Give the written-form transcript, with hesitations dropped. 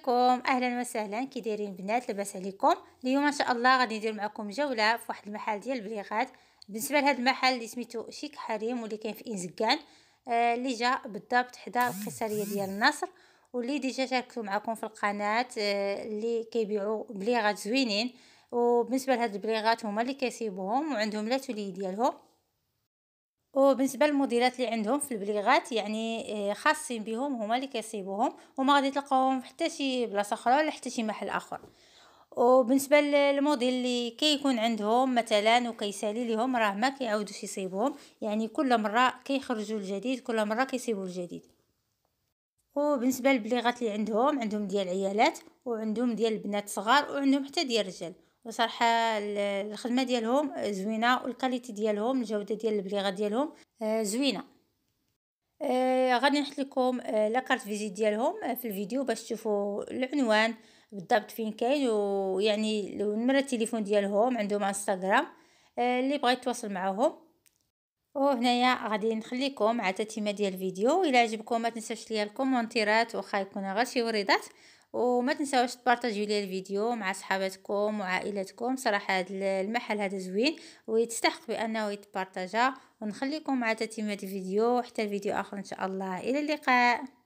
عليكم، اهلا وسهلا. كي دايرين بنات؟ لاباس عليكم؟ اليوم ان شاء الله غادي ندير معكم جوله في واحد المحل ديال البليغات. بالنسبه لهذا المحل اللي سميتو شيك حريم واللي كاين في انزكان، اللي جا بالضبط حدا القيصريه ديال النصر، واللي ديجا شاركتو معكم في القناه، اللي كيبيعوا بليغات زوينين. وبالنسبه لهاد البليغات هما اللي كيصيبوهم وعندهم لاتولي ديالهم. وبالنسبه للموديلات اللي عندهم في البليغات يعني خاصين بهم، هما اللي كيصيبوهم وما غادي تلقاوهم في حتى شي بلاصه اخرى ولا حتى شي محل اخر. وبالنسبه للموديل اللي كيكون عندهم مثلا وكيسالي لهم، راه ما كيعاودوش يصيبوهم، يعني كل مره كيخرجوا الجديد، كل مره كيصيبوا الجديد. وبالنسبه للبليغات اللي عندهم ديال العيالات وعندهم ديال البنات صغار وعندهم حتى ديال الرجال. وصراحه الخدمه ديالهم زوينه، والكاليتي ديالهم، الجوده ديال البليغات ديالهم زوينه. غادي نحط لكم لاكارت فيزيت ديالهم في الفيديو باش تشوفوا العنوان بالضبط فين كاين، ويعني نمرة التليفون ديالهم. عندهم انستغرام اللي بغى يتواصل معهم. وهنايا غادي نخليكم مع تتمه ديال الفيديو. الى عجبكم ما تنساوش ليا الكومونتيرات واخا يكون غير شي وريضات، وما تنساوش تبارطاجيو لي الفيديو مع صحاباتكم وعائلتكم. صراحه هذا المحل هذا زوين ويستحق بانه يتبارطاجا. ونخليكم مع تتمه الفيديو حتى الفيديو اخر ان شاء الله. الى اللقاء.